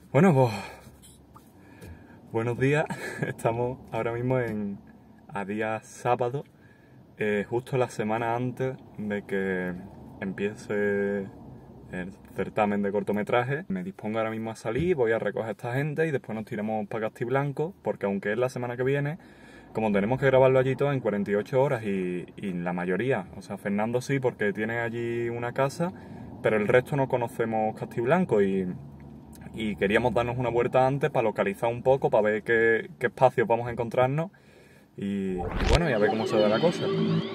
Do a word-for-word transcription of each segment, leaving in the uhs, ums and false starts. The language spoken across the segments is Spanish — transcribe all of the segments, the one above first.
Bueno, pues buenos días. Estamos ahora mismo en a día sábado, eh, justo la semana antes de que empiece el certamen de cortometraje. Me dispongo ahora mismo a salir, voy a recoger a esta gente y después nos tiramos para Castiblanco, porque aunque es la semana que viene, como tenemos que grabarlo allí todo en cuarenta y ocho horas y, y la mayoría, o sea, Fernando sí, porque tiene allí una casa, pero el resto no conocemos Castiblanco y... y queríamos darnos una vuelta antes para localizar un poco, para ver qué, qué espacios vamos a encontrarnos y, y bueno, y a ver cómo se da la cosa.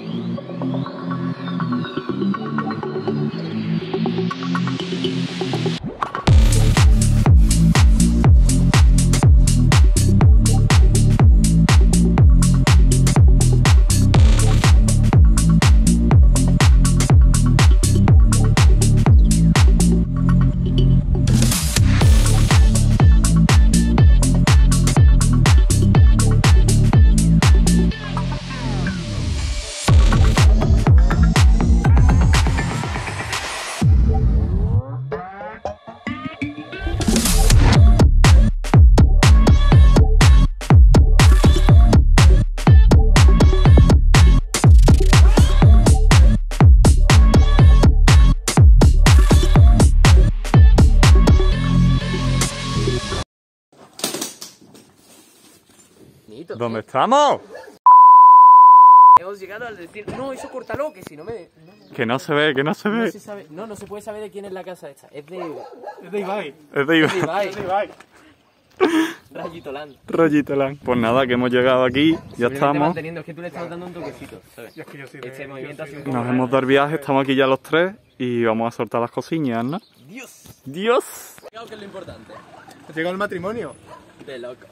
¿Dónde estamos? Hemos llegado al decir, no, eso córtalo, que si no me... No, Que no se ve, que no se ve. no se sabe, no, no se puede saber de quién es la casa esta. Es de... Es de Ibai. Es de Ibai. Es de Ibai. Es de Ibai. Rayito Land. Rayito Land. Pues nada, que hemos llegado aquí, ya Simplemente estamos. manteniendo, es que tú le estás dando un toquecito, ¿sabes? Yo es que yo soy de- Este yo movimiento soy así un de- poco... Nos hemos dado el viaje, estamos aquí ya los tres y vamos a soltar las cosillas, ¿no? ¡Dios! ¡Dios! Creo que es lo importante. Llega el matrimonio. De locos.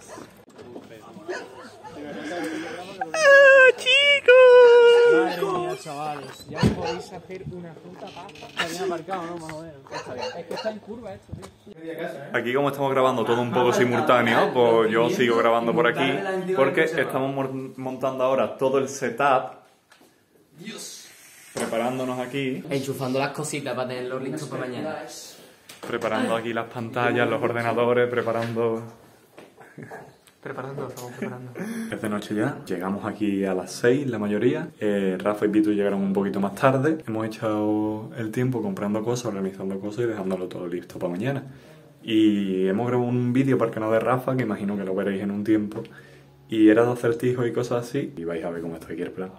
¡Ah, chicos! Madre mía, chavales. Ya podéis hacer una puta pasta. Está bien aparcado, ¿no? Más o menos. Está bien. Es que está en curva esto, tío. Aquí como estamos grabando todo un poco simultáneo, pues yo sigo grabando por aquí, porque estamos mon- montando ahora todo el setup. ¡Dios! Preparándonos aquí, Enchufando las cositas para tenerlo listo para mañana. preparando aquí las pantallas, los ordenadores, preparando... Preparando, estamos preparando. Es de noche ya, llegamos aquí a las seis la mayoría. Eh, Rafa y Pitu llegaron un poquito más tarde. Hemos echado el tiempo comprando cosas, organizando cosas y dejándolo todo listo para mañana. Y hemos grabado un vídeo para el canal de Rafa, que imagino que lo veréis en un tiempo. Y era de acertijos y cosas así. Y vais a ver cómo está aquí el plan.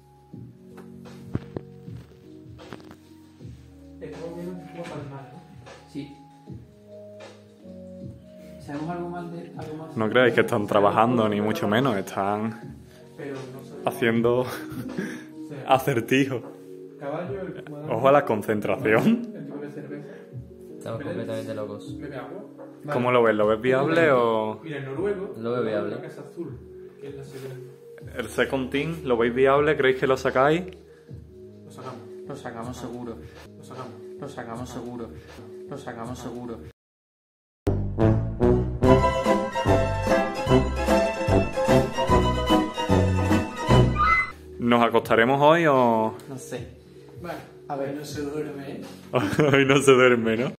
Estamos viendo un poco palmar, ¿no? Sí. ¿Sabemos algo más de algo más? No creáis que están trabajando, ni mucho menos. Están Pero no sé. haciendo acertijos. Caballo, el fumador, Ojo a la concentración. el tipo de cerveza. Estamos completamente locos. Bebe agua. ¿Cómo lo ves? ¿Lo ves viable o...? Mira, en Noruego. Lo veo viable. La casa azul, que es la segunda. ¿El second team lo veis viable? ¿Creéis que lo sacáis? Lo sacamos. Lo sacamos seguro. Lo sacamos. Lo sacamos seguro. Lo sacamos seguro. ¿Nos acostaremos hoy o...? No sé. Vale. A ver, no se duerme, ¿eh? Hoy no se duerme, ¿no?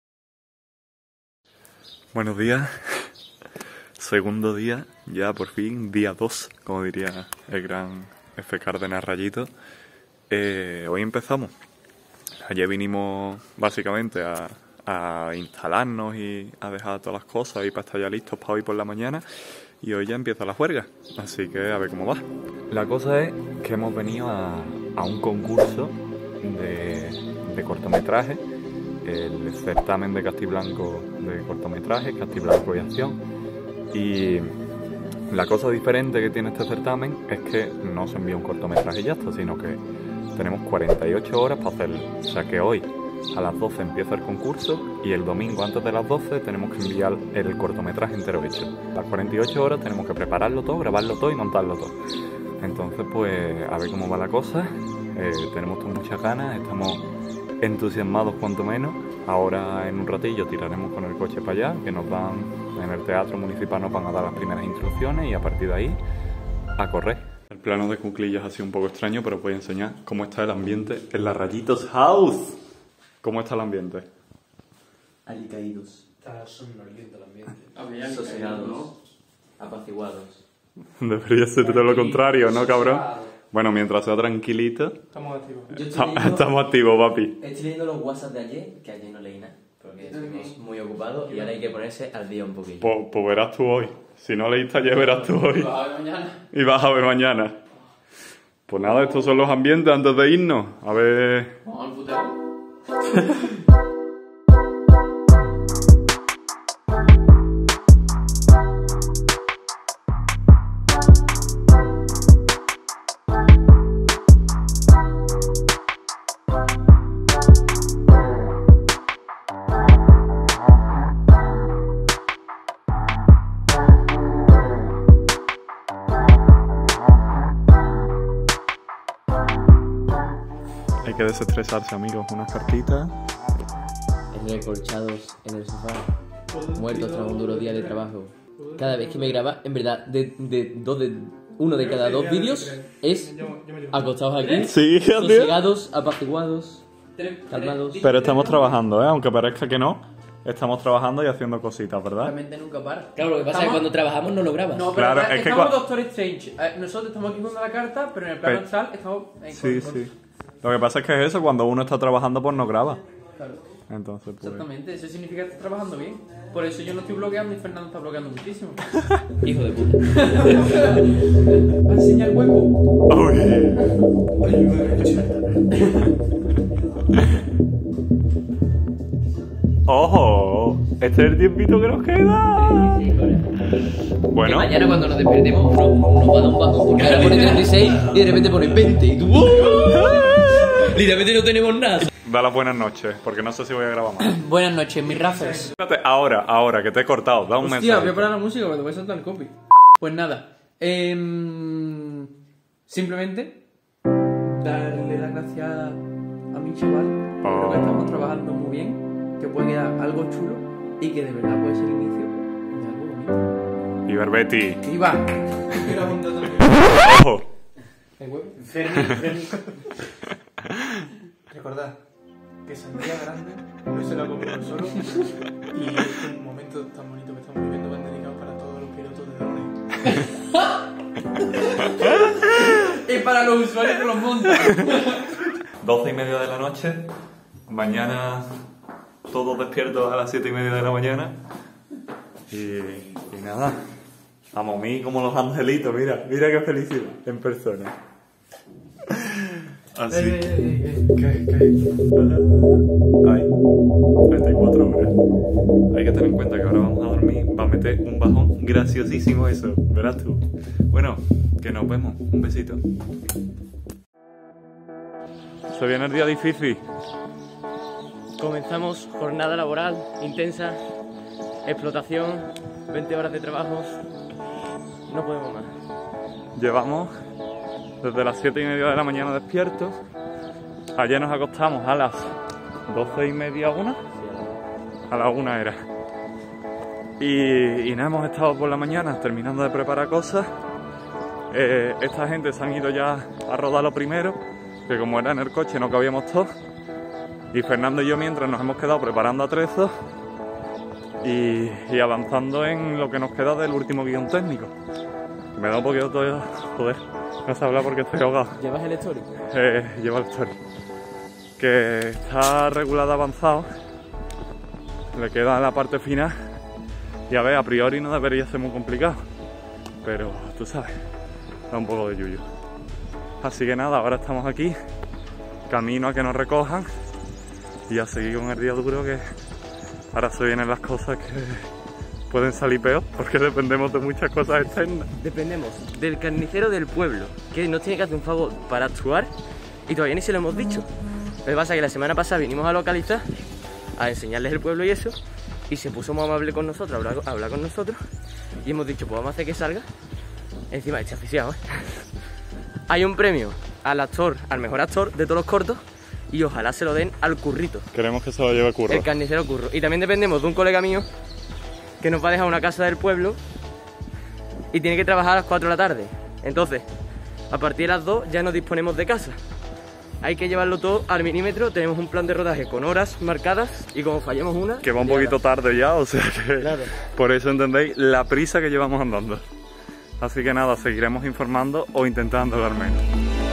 Buenos días. Segundo día, ya por fin, día dos, como diría el gran F. Cárdenas Rayito. Eh, hoy empezamos. Ayer vinimos básicamente a, a instalarnos y a dejar todas las cosas y para estar ya listos para hoy por la mañana. Y hoy ya empieza la juerga, así que a ver cómo va. La cosa es que hemos venido a, a un concurso de, de cortometraje, el certamen de Castiblanco de cortometraje, Castiblanco y Acción. Y la cosa diferente que tiene este certamen es que no se envía un cortometraje y ya está, sino que tenemos cuarenta y ocho horas para hacerlo. O sea que hoy a las doce empieza el concurso y el domingo antes de las doce tenemos que enviar el cortometraje entero hecho. Las cuarenta y ocho horas tenemos que prepararlo todo, grabarlo todo y montarlo todo. Entonces pues a ver cómo va la cosa. Eh, tenemos todas muchas ganas, estamos entusiasmados cuanto menos. Ahora en un ratillo tiraremos con el coche para allá, que nos dan en el teatro municipal, nos van a dar las primeras instrucciones y a partir de ahí a correr. El plano de cuclillas ha sido un poco extraño, pero os voy a enseñar cómo está el ambiente en la Rayitos House. ¿Cómo está el ambiente? Alicaídos. Está somnoliento el ambiente. Sosegados, ¿no? Apaciguados. Debería ser todo lo contrario, ¿no, cabrón? Bueno, mientras sea tranquilito, Estamos activos. Yo estoy esta- leyendo, estamos activos, papi. estoy leyendo los WhatsApp de ayer, que ayer no leí nada, porque estuvimos muy ocupados y ahora hay que ponerse al día un poquillo. Pues, pues verás tú hoy. Si no leíste ayer, verás tú hoy. A ver mañana. Y vas a ver mañana. Pues nada, estos son los ambientes antes de irnos. A ver... Vamos al putero. Hay que desestresarse, amigos. Unas cartitas. Recolchados en el sofá, muertos tras un duro día de trabajo. Cada vez que me graba, en verdad, de, de, dos de, uno de cada dos vídeos es acostados aquí, Sí, tío. sosegados, apaciguados, calmados. Pero estamos trabajando, ¿eh? Aunque parezca que no. Estamos trabajando y haciendo cositas, ¿verdad? La mente nunca para. Claro, lo que pasa es que cuando trabajamos no lo grabas. No, pero Claro, es, es que estamos cua- Doctor Strange. Eh, nosotros estamos aquí jugando la carta, pero en el plano Pe- astral estamos en Sí, con- sí. Lo que pasa es que es eso, cuando uno está trabajando, pues no graba. Claro, Entonces, pues... exactamente. Eso significa que estás trabajando bien. Por eso yo no estoy bloqueando y Fernando está bloqueando muchísimo. Hijo de puta. Enseña el hueco. Uy. ¡Ojo! Este es el tiempito que nos queda. Bueno, Que mañana cuando nos despertemos nos, nos va a dar un bajón, porque ahora pone treinta y seis y de repente pone veinte y tú... ¡oh! Literalmente no tenemos nada. da las buenas noches, porque no sé si voy a grabar más. Buenas noches, mis rafers. Espérate, ahora, ahora, que te he cortado, da un Hostia, mensaje. voy a parar la música porque te voy a saltar el copy. Pues nada, em, simplemente darle las gracias a mi chaval. Creo que estamos trabajando muy bien, que puede quedar algo chulo y que de verdad puede ser el inicio de algo bonito. Y Berbeti. Y va. ¡Ojo! El huevo. Fermi, Fermi. Recordad que sandía grande no se la come uno solo. Y es un momento tan bonito que estamos viviendo van dedicado para todos los pilotos de drones. Y para los usuarios que los montan. Doce y media de la noche. Mañana todos despiertos a las siete y media de la mañana. Y, y nada. Vamos, mí como los angelitos, mira, mira qué felicidad en persona. Así. Eh, eh, eh, ¿Qué? ¿Qué? Ay, treinta y cuatro horas. Hay que tener en cuenta que ahora vamos a dormir. Va a meter un bajón graciosísimo eso, verás tú. Bueno, que nos vemos. Un besito. Se viene el día difícil. Comenzamos jornada laboral intensa, explotación, veinte horas de trabajo. No podemos más. Llevamos desde las siete y media de la mañana despiertos. Ayer nos acostamos a las doce y media, una. A la una era. Y, y nada, hemos estado por la mañana terminando de preparar cosas. Eh, esta gente se han ido ya a rodar lo primero, que como era en el coche no cabíamos todos. Y Fernando y yo mientras nos hemos quedado preparando atrezos y, y avanzando en lo que nos queda del último guión técnico. Me da un poquito todo... Joder, no sé hablar porque estoy ahogado. ¿Llevas el story? Eh, lleva el story. Que está regulado avanzado. Le queda la parte final. Y a ver, a priori no debería ser muy complicado. Pero tú sabes, da un poco de yuyu. Así que nada, ahora estamos aquí. Camino a que nos recojan. Y a seguir con el día duro, que ahora se vienen las cosas que pueden salir peor, porque dependemos de muchas cosas externas. Dependemos del carnicero del pueblo, que nos tiene que hacer un favor para actuar y todavía ni se lo hemos dicho. Lo que pasa es que la semana pasada vinimos a localizar, a enseñarles el pueblo y eso, y se puso muy amable con nosotros, a hablar, a hablar con nosotros, y hemos dicho, pues vamos a hacer que salga. Encima este aficionado, ¿eh? Hay un premio al actor, al mejor actor de todos los cortos, y ojalá se lo den al currito, Queremos que se lo lleve curro. el carnicero curro. Y también dependemos de un colega mío que nos va a dejar una casa del pueblo y tiene que trabajar a las cuatro de la tarde. Entonces, a partir de las dos ya nos disponemos de casa. hay que llevarlo todo al milímetro. Tenemos un plan de rodaje con horas marcadas y como fallemos una... Que va un poquito tarde ya, o sea que... Claro. Por eso entendéis la prisa que llevamos andando. Así que nada, seguiremos informando o intentando al menos.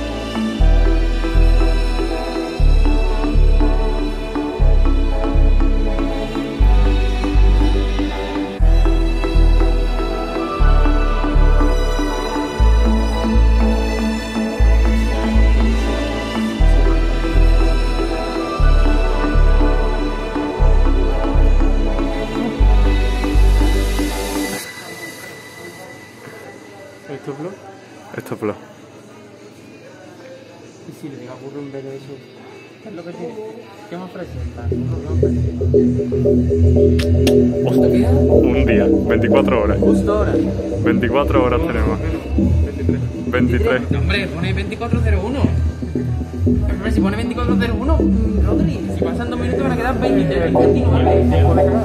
¿Esto es vlog? Esto es vlog. Y si le digo a Curro en vez de eso, ¿qué es lo que tiene? ¿Qué me ofrece? ¿Cuánto queda? Un día, veinticuatro horas. Justo ahora. veinticuatro horas tenemos. veintitrés. Hombre, pone veinticuatro cero uno. Hombre, si pone veinticuatro cero uno, Rodri, si pasan dos minutos van a quedar veintitrés, veintinueve.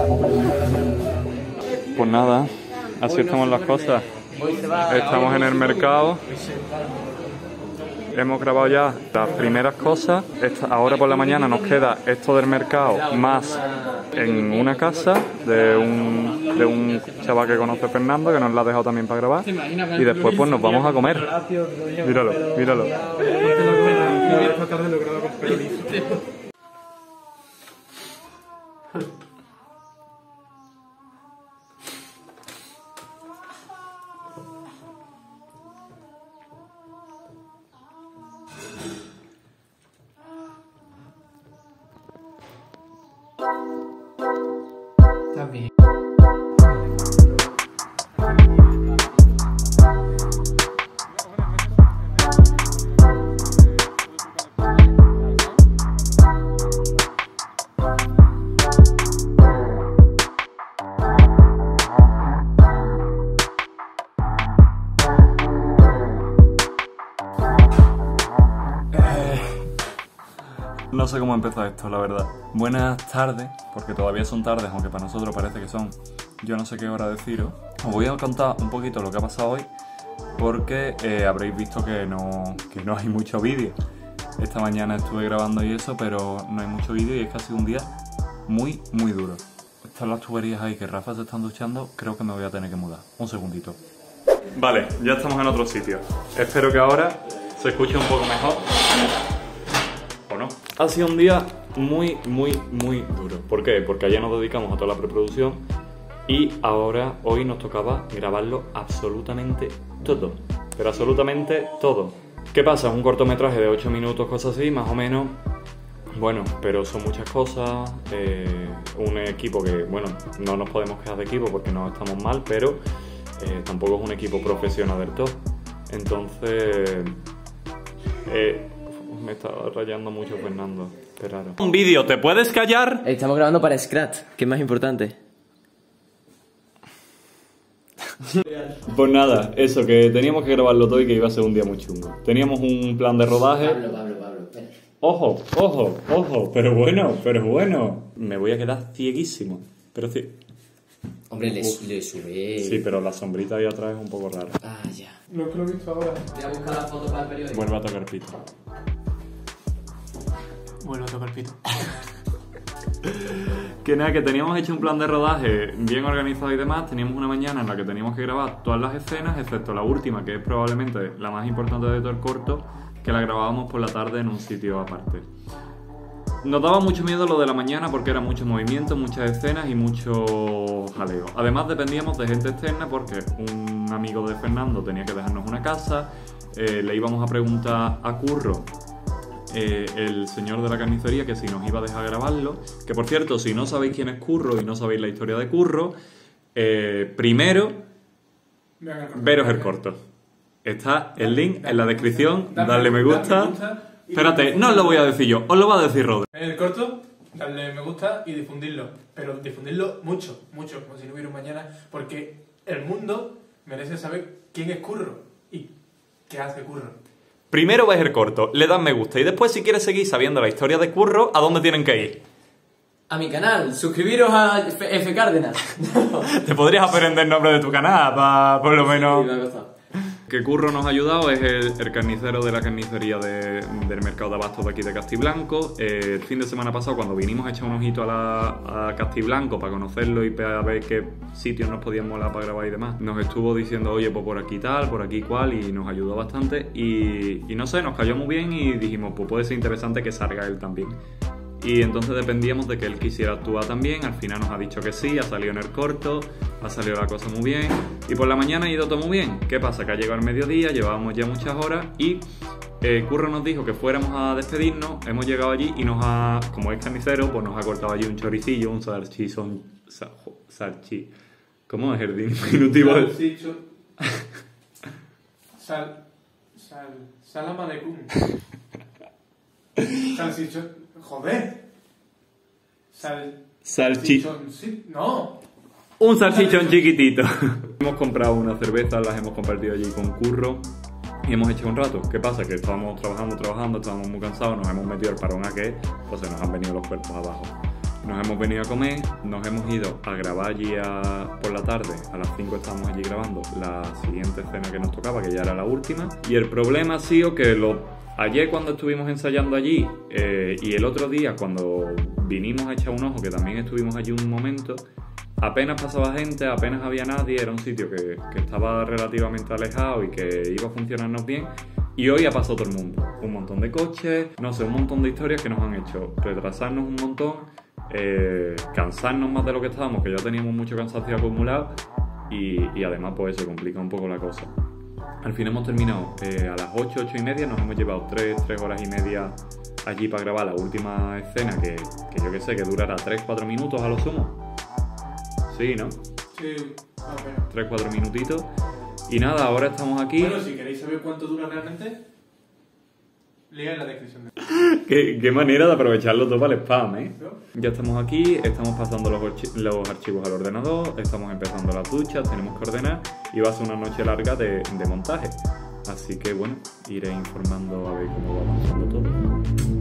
Pues nada, así estamos las cosas. Estamos en el mercado. Hemos grabado ya las primeras cosas. Esta, ahora por la mañana nos queda esto del mercado más en una casa de un, de un chaval que conoce Fernando, que nos la ha dejado también para grabar. Y después pues nos vamos a comer. Míralo, míralo. Está bien. No sé cómo empezar esto, la verdad. Buenas tardes, porque todavía son tardes, aunque para nosotros parece que son yo no sé qué hora deciros. Os voy a contar un poquito lo que ha pasado hoy, porque eh, habréis visto que no, que no hay mucho vídeo. Esta mañana estuve grabando y eso, pero no hay mucho vídeo y es que ha sido un día muy, muy duro. Están las tuberías ahí que Rafa se están duchando, creo que me voy a tener que mudar. Un segundito. Vale, ya estamos en otro sitio. Espero que ahora se escuche un poco mejor. ¿O no? Ha sido un día muy, muy, muy duro. ¿Por qué? Porque ayer nos dedicamos a toda la preproducción y ahora, hoy nos tocaba grabarlo absolutamente todo. Pero absolutamente todo. ¿Qué pasa? Un cortometraje de ocho minutos, cosas así, más o menos. Bueno, pero son muchas cosas. Eh, un equipo que, bueno, no nos podemos quejar de equipo porque no estamos mal, pero eh, tampoco es un equipo profesional del todo. Entonces... Eh, me está rayando mucho Fernando. Esperaros. Un vídeo, ¿te puedes callar? Estamos grabando para Scratch, que es más importante. Pues nada, eso, que teníamos que grabarlo todo y que iba a ser un día muy chungo. Teníamos un plan de rodaje. Pablo, Pablo, Pablo, espera. Ojo, ojo, ojo, pero bueno, pero bueno. Me voy a quedar cieguísimo. Pero sí. Hombre, le, le sube. Sí, pero la sombrita ahí atrás es un poco rara. Ah, ya. Lo que lo he visto ahora. Voy a buscar la foto para el periódico. Vuelve a tocar pito. Vuelvo a tocar pito. Que nada, que teníamos hecho un plan de rodaje bien organizado y demás. Teníamos una mañana en la que teníamos que grabar todas las escenas, excepto la última, que es probablemente la más importante de todo el corto, que la grabábamos por la tarde en un sitio aparte. Nos daba mucho miedo lo de la mañana porque era mucho movimiento, muchas escenas y mucho jaleo. Además dependíamos de gente externa porque un amigo de Fernando tenía que dejarnos una casa, eh, le íbamos a preguntar a Curro, eh, el señor de la carnicería, que si nos iba a dejar grabarlo. Que por cierto, si no sabéis quién es Curro y no sabéis la historia de Curro, eh, primero, veros el corto. Está el link en la descripción, darle me gusta. Espérate, no os lo voy a decir yo, os lo va a decir Rodri. En el corto, darle me gusta y difundirlo. Pero difundirlo mucho, mucho, como si no hubiera un mañana. Porque el mundo merece saber quién es Curro y qué hace Curro. Primero ves el corto, le das me gusta y después si quieres seguir sabiendo la historia de Curro, ¿a dónde tienen que ir? A mi canal, suscribiros a F, F Cárdenas. Te podrías aprender el nombre de tu canal, para por lo menos... Sí, me ha costado. Que Curro nos ha ayudado, es el, el carnicero de la carnicería de, del mercado de abastos de aquí de Castiblanco. Eh, el fin de semana pasado, cuando vinimos a echar un ojito a, la, a Castiblanco para conocerlo y para ver qué sitios nos podían molar para grabar y demás, nos estuvo diciendo, oye, pues por aquí tal, por aquí cual, y nos ayudó bastante. Y, y no sé, nos cayó muy bien y dijimos, pues puede ser interesante que salga él también. Y entonces dependíamos de que él quisiera actuar también. Al final nos ha dicho que sí, ha salido en el corto, ha salido la cosa muy bien. Y por la mañana ha ido todo muy bien. ¿Qué pasa? Que ha llegado el mediodía, llevábamos ya muchas horas y eh, Curro nos dijo que fuéramos a despedirnos. Hemos llegado allí y nos ha, como es carnicero, pues nos ha cortado allí un choricillo, un salchichón, sal, salchi, ¿cómo es el diminutivo? Salchicho. Sal, sal, salama de cum. Salchichón. Joder. Sal... Salchichón. Sí, no. Un salchichón chiquitito. Hemos comprado unas cervezas, las hemos compartido allí con Curro y hemos hecho un rato. ¿Qué pasa? Que estábamos trabajando, trabajando, estábamos muy cansados, nos hemos metido el parón a que, pues se nos han venido los cuerpos abajo. Nos hemos venido a comer, nos hemos ido a grabar allí a, por la tarde, a las cinco estábamos allí grabando la siguiente escena que nos tocaba, que ya era la última. Y el problema ha sido que lo... Ayer cuando estuvimos ensayando allí eh, y el otro día cuando vinimos a echar un ojo, que también estuvimos allí un momento, apenas pasaba gente, apenas había nadie, era un sitio que, que estaba relativamente alejado y que iba a funcionarnos bien. Y hoy ha pasado todo el mundo, un montón de coches, no sé, un montón de historias que nos han hecho retrasarnos un montón, eh, cansarnos más de lo que estábamos, que ya teníamos mucho cansancio acumulado y, y además pues se complica un poco la cosa. Al fin hemos terminado eh, a las ocho, ocho y media, nos hemos llevado tres, tres horas y media allí para grabar la última escena que, que yo que sé, que durará tres, cuatro minutos a lo sumo. Sí, ¿no? Sí, okay. tres, cuatro minutitos. Y nada, ahora estamos aquí. Bueno, si queréis saber cuánto dura realmente, lea en la descripción. ¿Qué, qué manera de aprovecharlo todo para el spam, ¿eh? ¿No? Ya estamos aquí, estamos pasando los, los archivos al ordenador, estamos empezando las duchas, tenemos que ordenar y va a ser una noche larga de, de montaje. Así que bueno, iré informando a ver cómo va avanzando todo.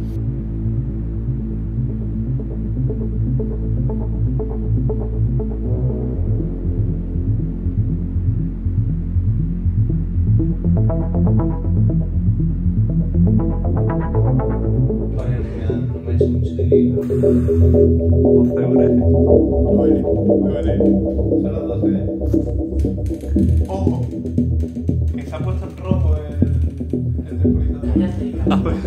doce horas. Duele, duele. Solo doce. Ojo. Que se ha puesto en rojo el, el temporizador. A ver.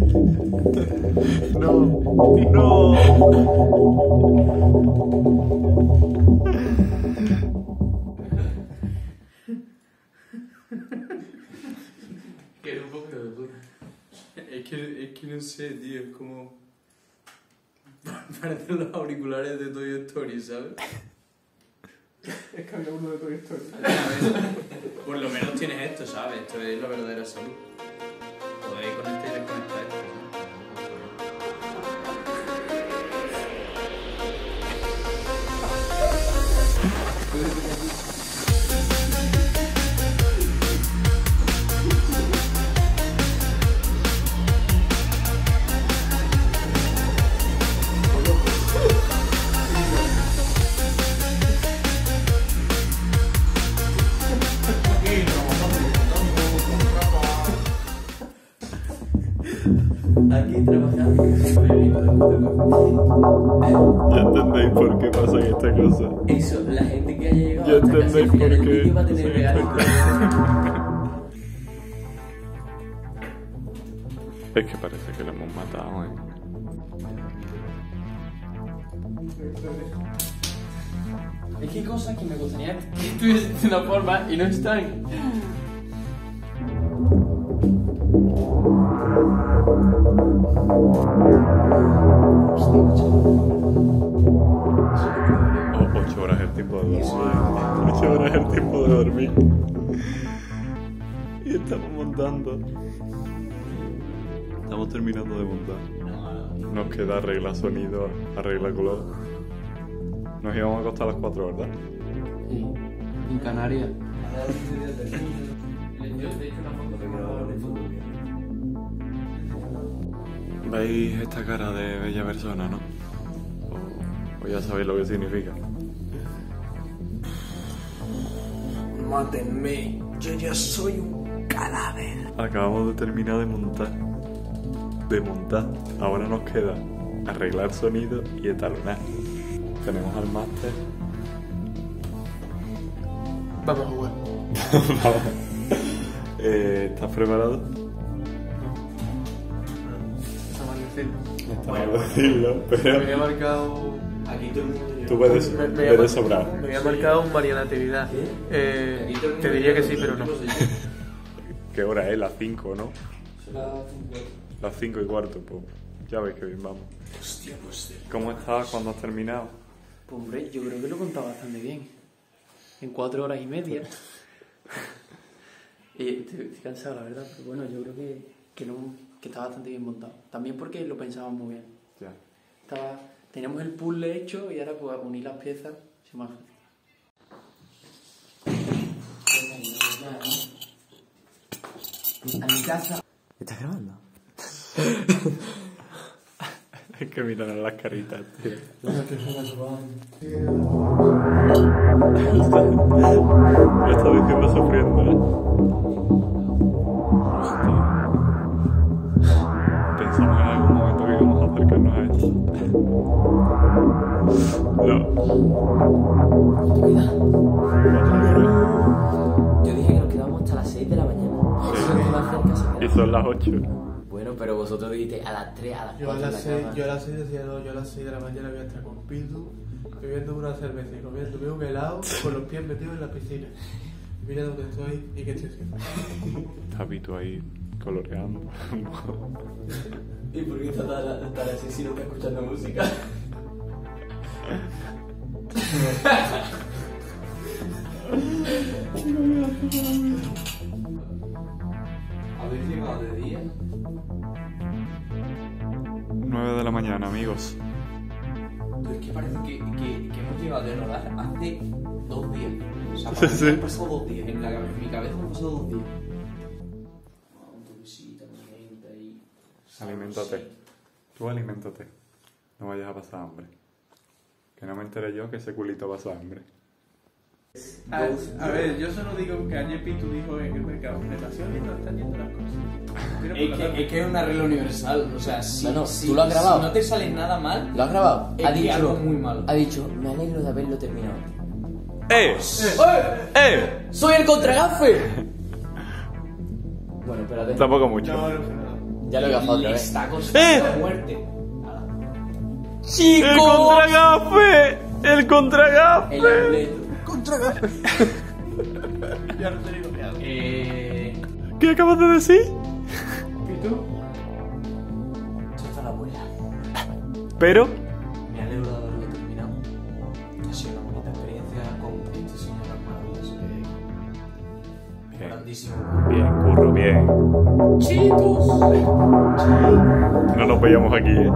No, no. Que era un poco de puta. Es que, es que no sé, tío, es como... Parecen los auriculares de Toy Story, ¿sabes? Es que había uno de Toy Story. Por lo menos tienes esto, ¿sabes? Esto es la verdadera salud. Podéis conectar y desconectar esto. Aquí trabajando. Ya entendéis por qué pasa esta cosa. Eso, la gente que haya llegado Ya hasta casi entendéis el final por del qué. vídeo va a tener regalos. Es que parece que lo hemos matado, ¿eh? Es que hay cosas que me gustaría que estuviesen de una forma y no están. Oh, ocho horas el tiempo de dormir. Ocho horas el tiempo de dormir. Y estamos montando. Estamos terminando de montar. Nos queda arreglar sonido, arreglar color. Nos íbamos a acostar a las cuatro, ¿verdad? Sí, en Canarias. ¿Veis esta cara de bella persona, no? O, o ya sabéis lo que significa. Mátenme. Yo ya soy un cadáver. Acabamos de terminar de montar. De montar. Ahora nos queda arreglar sonido y etalonar. Tenemos al máster. Vamos a jugar. eh, ¿Estás preparado? Está mal decirlo. Está mal decirlo, pero Me había marcado. Aquí todo el mundo... tú puedes, Me, me había puedes mar- sobrar. me había marcado un María Natividad. Eh, te diría que sí, pero no. ¿Qué hora es? Las cinco, ¿no? Las cinco y cuarto, pues ya ves que bien vamos. Hostia, pues... ¿Cómo estás cuando has terminado? Pues hombre, yo creo que lo he contado bastante bien. En cuatro horas y media. y estoy, estoy cansado, la verdad, pero bueno, yo creo que, que, no, que está bastante bien montado. También porque lo pensábamos muy bien. Ya. Estaba, teníamos el puzzle hecho y ahora pues unir las piezas sin más. A mi casa... ¿Estás grabando? Es que miran las caritas, tío. Lo está diciendo sufriendo, ¿eh? Hostia. Pensamos en algún momento que íbamos a acercarnos a esto. No. Yo dije que nos quedábamos hasta las seis de la mañana. Eso te iba a hacer casa. Y son las ocho. Bueno, pero vosotros dijiste a las tres, a las Yo a cuatro en las la seis, cama. yo a las seis decía, no, yo a las seis de la mañana voy a estar con Pitu, bebiendo una cerveza y comiéndome un helado con los pies metidos en la piscina. Y mira dónde estoy y qué estoy haciendo. Está Vito ahí coloreando. ¿Y por qué está tan, tan así si no está escuchando música? ¿Habéis llegado de día? nueve de la mañana, amigos. Es que parece que, que, que hemos llegado de rodar hace dos días. O sea, Sí, parece sí. que han pasado dos días. En, la, en mi cabeza han pasado dos días. Oh, un toquecito, alimenta y... Aliméntate. Tú aliméntate. No vayas a pasar hambre. Que no me enteré yo que ese culito pasa hambre. A, a ver, yo solo digo que ayer Pitu dijo en el mercado, relaciones no están yendo las cosas. Pero por Es la que, tarde. es que es una regla universal. O sea, si, Bueno, si- ¿tú lo has grabado? si no te sale nada mal, ¿Lo has grabado? es Ha que dicho, algo muy malo. ha dicho, me alegro de haberlo terminado. ¡Eh! ¡Eh! ¡Soy el contragafe! Bueno, espérate. Tampoco mucho. No, no, no. Ya lo he gafado otra Le vez. está costando la muerte. ¡El ¡Chicos! contragafe! ¡El contragafe! El amuleto. Ya no te digo qué hago. Eh... ¿Qué acabas de decir? ¿Pitu? Esto está la abuela. Pero... Me alegro de haberlo terminado. Ha sido una bonita experiencia con este señor maravilloso que... Bien, Grandísimo. bien, curro, bien. ¡Chicos! No nos veíamos aquí, ¿eh?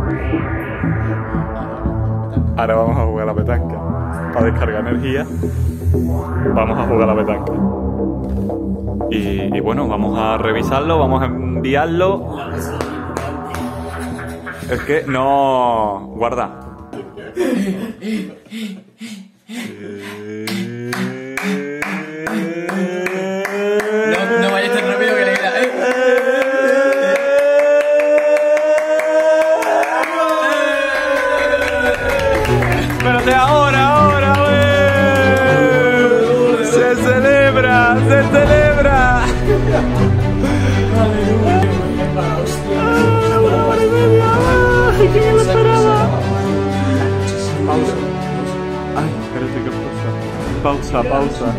Ahora vamos a jugar a la petanca. Para descargar energía, vamos a jugar a la petanca. Y, y bueno, vamos a revisarlo, vamos a enviarlo. Es que no... Guarda. No, no vayas tan rápido que le queda. ¡Eh! Espérate, ahora, ahora, wey. Se celebra, se celebra. ¿Quién lo esperaba? Pausa. Ay, espérate que pausa. Pausa, pausa.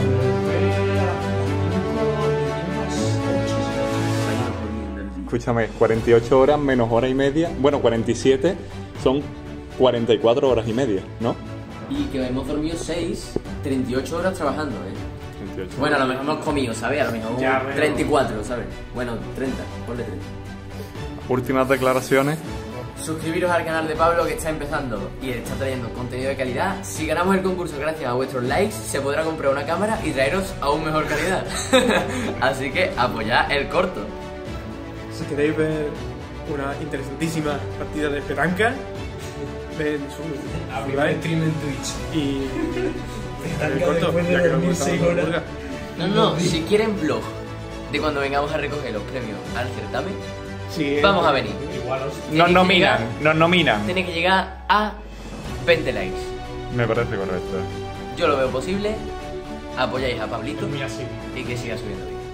Escúchame, cuarenta y ocho horas menos hora y media. Bueno, cuarenta y siete son cuarenta y cuatro horas y media, ¿no? Y que hemos dormido seis, treinta y ocho horas trabajando, ¿eh? treinta y ocho. Bueno, a lo mejor hemos comido, ¿sabes? A lo mejor Ya, pero- treinta y cuatro, ¿sabes? Bueno, treinta, ponle treinta. Últimas declaraciones. Suscribiros al canal de Pablo, que está empezando y está trayendo contenido de calidad. Si ganamos el concurso gracias a vuestros likes, se podrá comprar una cámara y traeros aún mejor calidad. Así que apoyad el corto. Si queréis ver una interesantísima partida de petanca, ven su Abrir el stream en Twitch. y el Petanca corto, después de ya que no dormir estamos seis con horas. Burga. No, no, no, si quieren vlog de cuando vengamos a recoger los premios al certamen, Sí, vamos a venir. Igual os... Nos Tiene que nominan, llegar- nos nominan. Tiene que llegar a veinte likes. Me parece correcto. Yo lo veo posible. Apoyáis a Pablito Muy así. y que siga subiendo vídeos.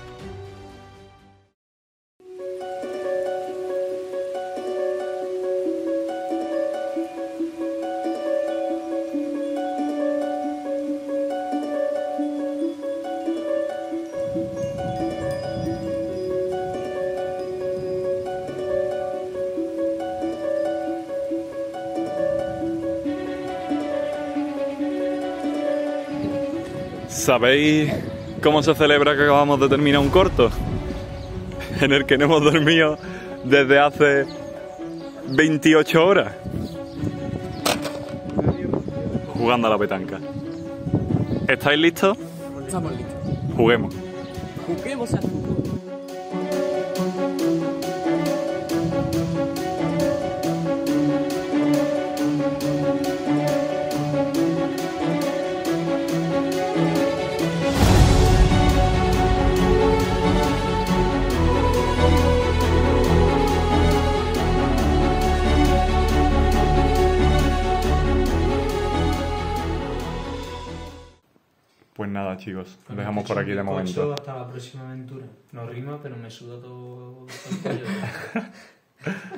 ¿Sabéis cómo se celebra que acabamos de terminar un corto? En el que no hemos dormido desde hace veintiocho horas. Jugando a la petanca. ¿Estáis listos? Estamos listos. Juguemos. Juguemos a... Pues nada, chicos, Bueno, dejamos he por hecho aquí de un bizcocho momento. Hasta la próxima aventura. No rima, pero me suda todo el cuello.